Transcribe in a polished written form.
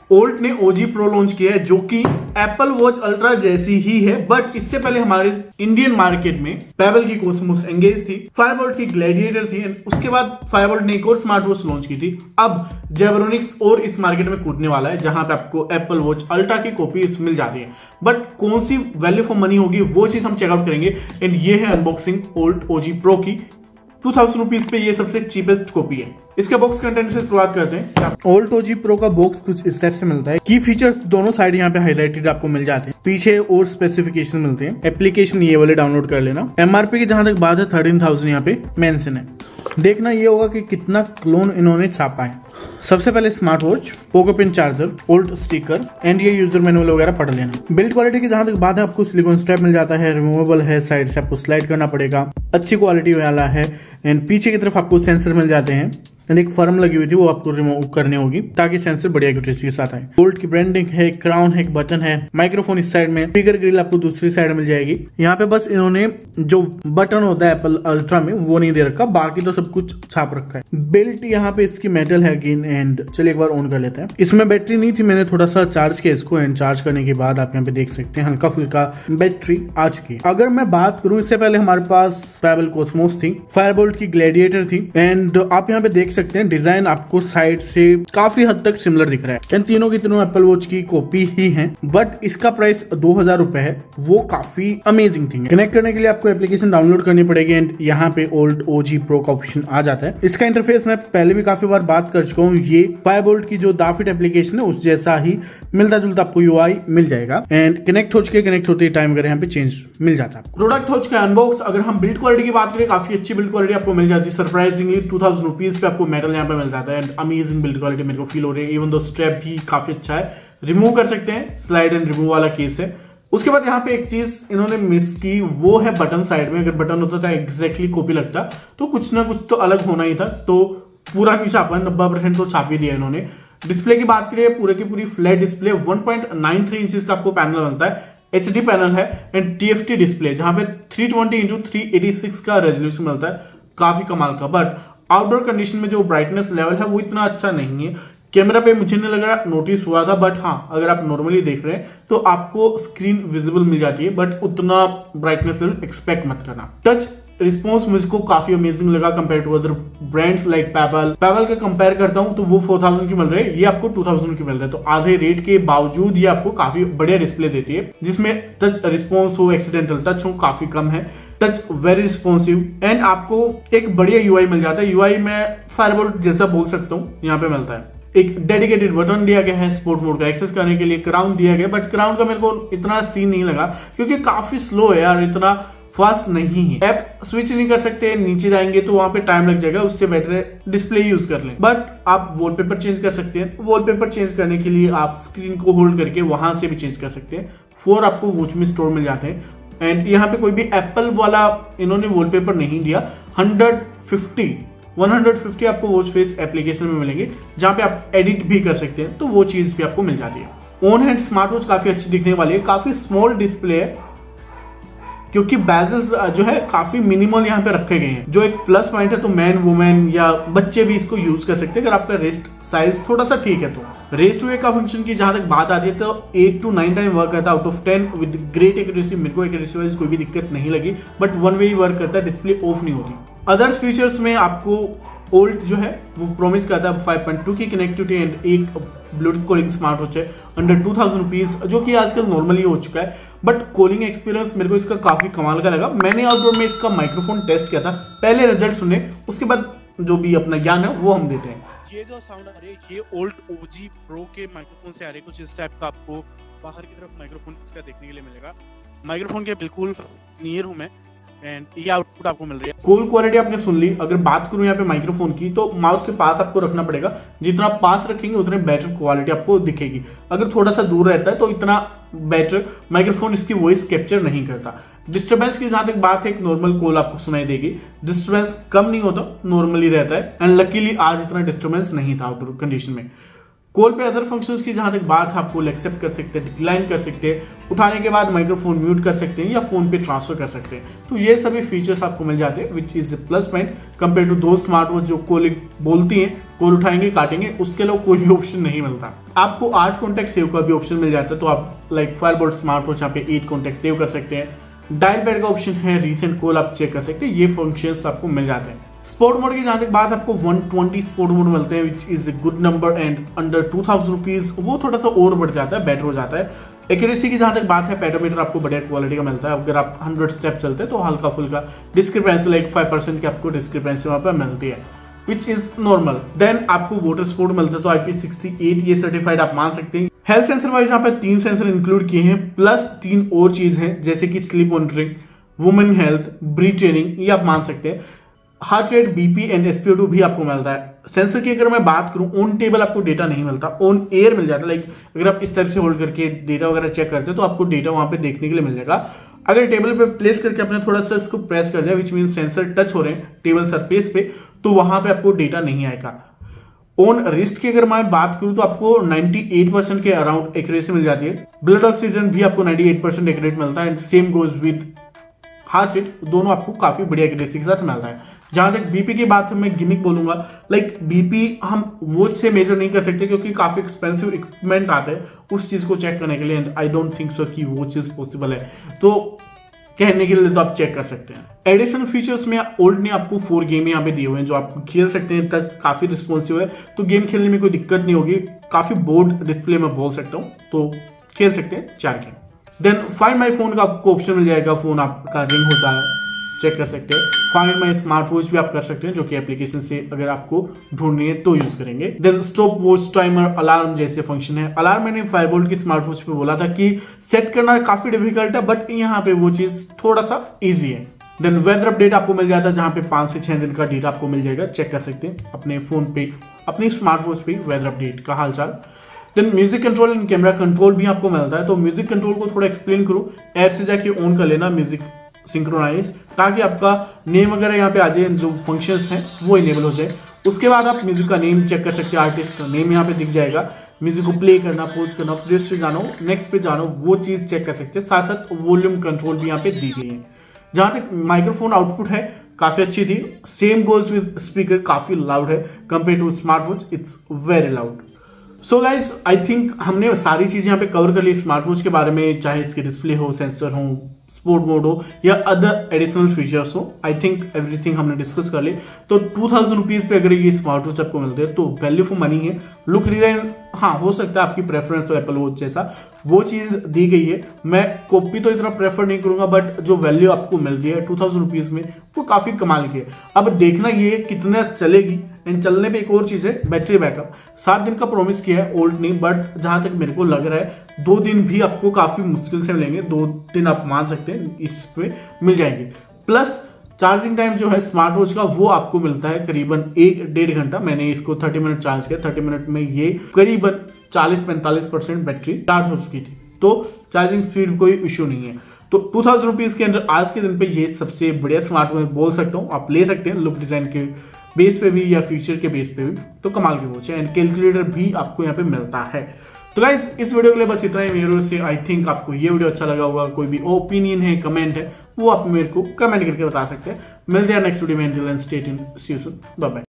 ओल्ट ने ओजी pro launch किया है जो कि एप्पल वॉच अल्ट्रा जैसी ही है, बट इससे पहले हमारे इंडियन मार्केट में पेबल की कॉस्मोस एंगेज थी, फायरबोल्ट की ग्लैडिएटर थी, उसके बाद फायरबोल्ट ने एक और स्मार्ट वॉच लॉन्च की थी। अब जेब्रोनिक्स और इस मार्केट में कूदने वाला है जहां पे आपको एप्पल वॉच अल्ट्रा की कॉपी मिल जाती है, बट कौन सी वैल्यू फॉर मनी होगी वो चीज हम चेकआउट करेंगे। एंड ये है अनबॉक्सिंग ओल्ट ओजी प्रो की। 2000 रुपीज पे ये सबसे चीपेस्ट कॉपी है। इसके बॉक्स कंटेंट से शुरुआत करते हैं। ओल्ट ओजी प्रो का बॉक्स कुछ इस टाइप से मिलता है। की फीचर्स दोनों साइड यहाँ पे हाईलाइटेड आपको मिल जाते हैं, पीछे और स्पेसिफिकेशन मिलते हैं। एप्लीकेशन ये वाले डाउनलोड कर लेना। एमआरपी की जहां तक बात है 13,000 यहाँ पे मेंशन है। देखना ये होगा कि कितना क्लोन इन्होंने छापा है। सबसे पहले smart watch, pogo pin charger, ओल्ट स्टिकर एंड ये यूजर मैनुअल वगैरह पढ़ लेना। बिल्ड क्वालिटी की जहां तक बात है आपको सिलिकॉन स्ट्रैप मिल जाता है, रिमूवेबल है, साइड से आपको स्लाइड करना पड़ेगा, अच्छी क्वालिटी वाला है। एंड पीछे की तरफ आपको सेंसर मिल जाते हैं एंड एक फर्म लगी हुई थी वो आपको रिमूव करनी होगी ताकि सेंसर बढ़िया एक्यूरेसी के साथ आए। ओल्ट की ब्रांडिंग है, क्राउन है, एक बटन है, माइक्रोफोन इस साइड में, स्पीकर ग्रिल आपको दूसरी साइड मिल जाएगी। यहाँ पे बस इन्होंने जो बटन होता है एप्पल अल्ट्रा में वो नहीं दे रखा, बाकी तो सब कुछ छाप रखा है। बेल्ट यहाँ पे इसकी मेटल है अगेन। एंड चलिए एक बार ऑन कर लेते हैं। इसमें बैटरी नहीं थी, मैंने थोड़ा सा चार्ज किया इसको एंड चार्ज करने के बाद आप यहाँ पे देख सकते हैं हल्का फुल्का बैटरी आ चुकी है। अगर मैं बात करूं इससे पहले हमारे पास पेबल कॉस्मोस थी, फायरबोल्ट की ग्लैडिएटर थी एंड आप यहाँ पे देख सकते हैं डिजाइन आपको साइड से काफी हद तक सिमिलर दिख रहा है। इन तीनों की तीनों एप्पल वॉच की कॉपी ही हैं, बट इसका प्राइस 2000 रुपए है। वो काफी अमेजिंग थिंग है। कनेक्ट करने के लिए आपको एप्लीकेशन डाउनलोड करनी पड़ेगी एंड यहाँ पे ओल्ट ओजी प्रो का ऑप्शन आ जाता है। इसका इंटरफेस मैं पहले भी काफी बार बात कर चुका हूँ। ये फायरबोल्ट की जो दाफिट एप्लीकेशन है उस जैसा ही मिलता जुलता आपको यूआई मिल जाएगा। एंड कनेक्ट होते ही टाइम यहाँ पे चेंज मिल जाता है। प्रोडक्ट हो चुका है अनबॉक्स। अगर हम बिल्ड क्वालिटी की बात करें, काफी अच्छी बिल्ड क्वालिटी आपको मिल जाती है। सरप्राइजिंगली 2000 रुपीज पे आपको मेटल यहाँ पे मिल जाता है एंड अमेजिंग बिल्ड क्वालिटी मेरे को फील हो रही है। इवन दो स्ट्रैप भी काफी अच्छा है, रिमूव कर सकते हैं, स्लाइड एंड रिमूव वाला केस है। उसके बाद यहाँ पे एक चीज इन्होंने मिस की, वो है बटन साइड में। अगर बटन होता था एग्जैक्टली कॉपी लगता तो कुछ ना कुछ तो अलग होना ही था। तो पूरा नहीं छापा, 90% तो छाप ही दिया इन्होंने। डिस्प्ले की बात करें, पूरे की पूरी फ्लैट डिस्प्ले 1.93 इंच का आपको पैनल बनता है। HD पैनल है एंड TFT डिस्प्ले जहां पे 320x386 का रेजोल्यूशन मिलता है, काफी कमाल का। बट आउटडोर कंडीशन में जो ब्राइटनेस लेवल है वो इतना अच्छा नहीं है। कैमरा पे मुझे नहीं लगा नोटिस हुआ था, बट हाँ अगर आप नॉर्मली देख रहे हैं तो आपको स्क्रीन विजिबल मिल जाती है, बट उतना ब्राइटनेस लेवल एक्सपेक्ट मत करना। टच रिस्पॉन्स मुझको काफी अमेजिंग लगा compare to other brands like Pebble के कंपेयर करता हूं तो वो 4000 की मिल रही है, ये आपको 2000 की मिल रहा है। तो आधे रेट के बावजूद ये आपको काफी बढ़िया डिस्प्ले देती है जिसमें टच रिस्पॉन्स हो, एक्सीडेंटल टच हो काफी कम है, टच वेरी रिस्पॉन्सिव एंड आपको एक बढ़िया यूआई मिल जाता है। यूआई में फायरबोल्ट जैसा बोल सकता हूँ यहाँ पे मिलता है। एक डेडिकेटेड बटन दिया गया है स्पोर्ट मोड का एक्सेस करने के लिए, क्राउन दिया गया, बट क्राउन का मेरे को इतना सीन नहीं लगा क्योंकि काफी स्लो है यार, इतना फास्ट नहीं है। ऐप स्विच नहीं कर सकते, नीचे जाएंगे तो वहां पे टाइम लग जाएगा, उससे बेटर डिस्प्ले यूज कर लें। बट आप वॉलपेपर चेंज कर सकते हैं। वॉलपेपर चेंज करने के लिए आप स्क्रीन को होल्ड करके वहां से भी चेंज कर सकते हैं। 4 आपको वॉच में स्टोर मिल जाते हैं एंड यहाँ पे कोई भी एप्पल वाला इन्होंने वॉलपेपर नहीं दिया। 150 आपको वॉच फेस एप्लीकेशन में मिलेंगे जहां पे आप एडिट भी कर सकते हैं, तो वो चीज भी आपको मिल जाती है। ऑन हैंड स्मार्ट वॉच काफी अच्छी दिखने वाली है, काफी स्मॉल डिस्प्ले है क्योंकि बेजल्स जो है काफी मिनिमल यहाँ पे रखे गए हैं, जो एक प्लस पॉइंट है। तो मैन वुमेन या बच्चे भी इसको यूज कर सकते हैं अगर आपका रिस्ट साइज थोड़ा सा ठीक है। तो रेस टू वे का फंक्शन की जहां तक बात आती है तो 8 to 9 टाइम वर्क करता है out of 10 with great accuracy. मेरे को एक्यूरेसी वाइज कोई भी दिक्कत नहीं लगी, बट वन वे ही वर्क करता है, डिस्प्ले ऑफ नहीं होती। अदर्स फीचर्स में आपको ओल्ट जो है वो प्रॉमिस करता है 5.2 की कनेक्टिविटी एंड एक ब्लूटूथ कॉलिंग स्मार्ट वॉच है अंडर 2000 रुपीज, जो कि आजकल नॉर्मली हो चुका है। बट कॉलिंग एक्सपीरियंस मेरे को इसका काफी कमाल का लगा। मैंने आउटडोर में इसका माइक्रोफोन टेस्ट किया था, पहले रिजल्ट सुने, उसके बाद जो भी अपना ज्ञान है वो हम देते हैं। ये जो साउंड आ रही है ये ओल्ट ओजी प्रो के माइक्रोफोन से आ रही है, कुछ इस टाइप का आपको बाहर की तरफ माइक्रोफोन इसका देखने के लिए मिलेगा। माइक्रोफोन के बिल्कुल नियर हूं मैं एंड ये आउटपुट आपको मिल रही है। कॉल क्वालिटी आपने सुन ली। अगर बात करूं यहाँ पे माइक्रोफोन की तो माउथ के पास आपको रखना पड़ेगा, जितना पास रखेंगे उतने बेटर क्वालिटी आपको दिखेगी। अगर थोड़ा सा दूर रहता है तो इतना बेटर माइक्रोफोन इसकी वॉइस कैप्चर नहीं करता। डिस्टर्बेंस की जहां तक बात है, एक नॉर्मल कॉल आपको सुनाई देगी, डिस्टर्बेंस कम नहीं होता, नॉर्मली रहता है एंड लकीली आज इतना डिस्टर्बेंस नहीं था आउटडोर कंडीशन में। कॉल पे अदर फंक्शंस की जहां तक बात है, आप कॉल एक्सेप्ट कर सकते हैं, डिक्लाइन कर सकते हैं, उठाने के बाद माइक्रोफोन म्यूट कर सकते हैं या फोन पे ट्रांसफर कर सकते हैं। तो ये सभी फीचर्स आपको मिल जाते हैं, which is plus point compare to दो स्मार्ट वॉच जो कॉल बोलती हैं, कॉल उठाएंगे काटेंगे, उसके लिए कोई भी ऑप्शन नहीं मिलता। आपको 8 कॉन्टैक्ट सेव का भी ऑप्शन मिल जाता है, तो आप लाइक फायरबोल्ट स्मार्ट वॉच यहाँ पे 8 कॉन्टैक्ट सेव कर सकते हैं। डायल पैड का ऑप्शन है, रीसेंट कॉल आप चेक कर सकते हैं, ये फंक्शंस आपको मिल जाते हैं। स्पोर्ट मोड की जहां तक बात, आपको 120 स्पोर्ट मोड मिलते हैं, which is a good number and under 2000 rupees वो थोड़ा सा और बढ़ जाता है, बेटर हो जाता है। एक्यूरेसी की जहां तक बात है, पेडोमीटर आपको बढ़िया क्वालिटी का मिलता है, अगर आप 100 स्टेप चलते हैं तो हल्का फुल्का डिस्क्रिपेंसी लाइक 5% की आपको डिस्क्रिपेंसी वहां पर मिलती है, विच इज नॉर्मल। देन आपको वाटर स्पोर्ट मिलता है, तो IP68 ये सर्टिफाइड आप मान सकते हैं। हेल्थ सेंसर वाइज यहाँ पे 3 सेंसर इंक्लूड किए हैं, प्लस 3 और चीज है जैसे कि sleep monitoring, women health, breath training, ये आप मान सकते हैं। Heart rate, BP and SpO2 भी आपको मिलता है। सेंसर की अगर मैं बात करूं, ऑन टेबल आपको डेटा नहीं मिलता, ऑन एयर मिल जाता है। लाइक अगर आप इस टाइप से होल्ड करके डेटा वगैरह चेक करते हैं तो आपको डेटा वहां पे देखने के लिए मिल जाएगा। अगर टेबल पे प्लेस करके अपने थोड़ा सा इसको प्रेस कर जाए, विच मीन सेंसर टच हो रहे हैं टेबल सरफेस पे, तो वहां पे आपको डेटा नहीं आएगा। ऑन रिस्ट की अगर मैं बात करूं तो आपको 98% के अराउंड एक्यूरेसी मिल जाती है। ब्लड ऑक्सीजन भी आपको 98% एक्यूरेट मिलता है and same goes with heart rate, दोनों आपको काफी बढ़िया एक्यूरेसी के साथ मिलता है। जहां तक BP की बात है, मैं गिमिक बोलूंगा, लाइक BP हम वॉच से मेजर नहीं कर सकते क्योंकि काफी एक्सपेंसिव इक्विपमेंट आते हैं उस चीज को चेक करने के लिए, and I don't think so कि वो चीज पॉसिबल है। तो कहने के लिए तो आप चेक कर सकते हैं। एडिशनल फीचर्स में ओल्ड ने आपको 4 गेम यहाँ पे दिए हुए हैं जो आप खेल सकते हैं, टच काफी रिस्पॉन्सिव है, तो गेम खेलने में कोई दिक्कत नहीं होगी। काफी बोर्ड डिस्प्ले में बोल सकता हूँ, तो खेल सकते हैं 4 game. Then find my phone का आपको ऑप्शन मिल जाएगा, फोन आपका रिंग होता है, चेक कर सकते हैं। फाइंड माई स्मार्ट वॉच भी आप कर सकते हैं, जो कि एप्लीकेशन से अगर आपको ढूंढनी है तो यूज करेंगे। Then stopwatch, timer, alarm जैसे फंक्शन है। अलार्म मैंने फायरबोल्ट की स्मार्ट वॉच पे बोला था कि सेट करना काफी डिफिकल्ट है, बट यहाँ पे वो चीज थोड़ा सा इजी है। देन वेदर अपडेट आपको मिल जाता है, जहां पे 5 से 6 दिन का डेटा आपको मिल जाएगा, चेक कर सकते हैं अपने फोन पे, अपनी स्मार्ट वॉच पे वेदर अपडेट का हालचाल। Then music control and camera control भी आपको मिलता है। तो म्यूजिक कंट्रोल को थोड़ा एक्सप्लेन करूं, ऐप से जाके ऑन कर लेना म्यूजिक सिंक्रोनाइज, ताकि आपका नेम वगैरह यहाँ पे आ जाए, जो फंक्शंस हैं वो इनेबल हो जाए। उसके बाद आप म्यूजिक का नेम चेक कर सकते हैं, आर्टिस्ट का नेम यहाँ पे दिख जाएगा। म्यूजिक को प्ले करना, पॉज करना, प्लेस पे जाना, नेक्स्ट पे जाना, वो चीज चेक कर सकते हैं। साथ साथ वॉल्यूम कंट्रोल भी यहाँ पे दी गई है। जहां तक माइक्रोफोन आउटपुट है, काफी अच्छी थी। सेम गोज विद स्पीकर, काफी लाउड है compare to smart watch, it's very loud. So guys I think हमने सारी चीजें यहाँ पे कवर कर ली स्मार्ट वॉच के बारे में, चाहे इसके डिस्प्ले हो, सेंसर हो, स्पोर्ट मोड हो या अदर एडिशनल फीचर्स हो। आई थिंक एवरीथिंग हमने डिस्कस कर ली। तो 2000 रुपीज पे अगर ये स्मार्ट वॉच आपको मिलते हैं तो वैल्यू फॉर मनी है। लुक डिजाइन, हाँ हो सकता है आपकी प्रेफरेंस हो एप्पल वॉच जैसा, वो चीज दी गई है। मैं कॉपी तो इतना प्रेफर नहीं करूंगा, बट जो वैल्यू आपको मिलती है 2000 रुपीज में, वो काफी कमाल की है। अब देखना ये कितना चलेगी, एंड चलने पे एक और चीज है, बैटरी बैकअप 7 दिन का प्रॉमिस किया है ओल्ड ने, बट जहां तक मेरे को लग रहा है 2 दिन भी आपको काफी मुश्किल से मिलेंगे। 2 दिन आप मान सकते हैं इस पे मिल जाएंगे। प्लस चार्जिंग टाइम जो है स्मार्ट वॉच का, वो आपको मिलता है करीबन 1-1.5 घंटा। मैंने इसको 30 मिनट चार्ज किया, 30 मिनट में ये करीबन 40-45% बैटरी चार्ज हो चुकी थी, तो चार्जिंग स्पीड कोई इश्यू नहीं है। तो 2000 रुपीज के अंदर आज के दिन पे ये सबसे बढ़िया स्मार्ट वॉच बोल सकता हूँ, आप ले सकते हैं लुक डिजाइन के बेस पे भी या फीचर के बेस पे भी, तो कमाल की वॉच है। एंड कैलकुलेटर भी आपको यहाँ पे मिलता है। तो गाइस इस वीडियो के लिए बस इतना ही मेरे ओर से। आई थिंक आपको ये वीडियो अच्छा लगा होगा। कोई भी ओपिनियन है, कमेंट है, वो आप मेरे को कमेंट करके बता सकते हैं। मिलते हैं नेक्स्ट वीडियो में। Stay tuned, see you soon, bye bye.